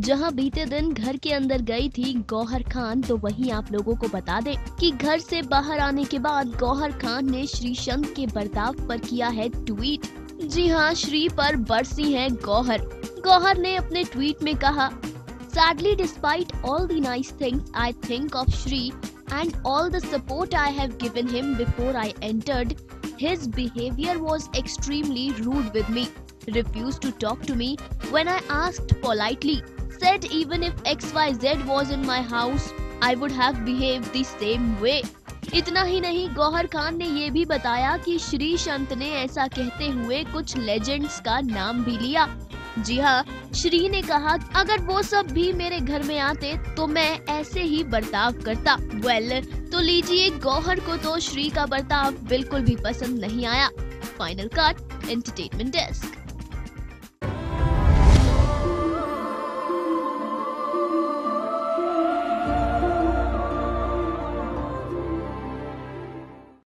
जहां बीते दिन घर के अंदर गई थी गौहर खान, तो वहीं आप लोगों को बता दें कि घर से बाहर आने के बाद गौहर खान ने श्रीसंत के बर्ताव पर किया है ट्वीट। जी हां, श्री पर बरसी हैं गौहर। गौहर ने अपने ट्वीट में कहा, sadly despite all the nice things I think of Shri and all the support I have given him before I entered, his behavior was extremely rude with me, refused to talk to me when I asked politely, said even if XYZ was in my house, I would have behaved the same way. इतना ही नहीं, गौहर खान ने ये भी बताया कि श्री संत ने ऐसा कहते हुए कुछ लेजेंड्स का नाम भी लिया। जी हाँ, श्री ने कहा, अगर वो सब भी मेरे घर में आते तो मैं ऐसे ही बर्ताव करता। तो लीजिए, गौहर को तो श्री का बर्ताव बिल्कुल भी पसंद नहीं आया। Final cut, entertainment desk.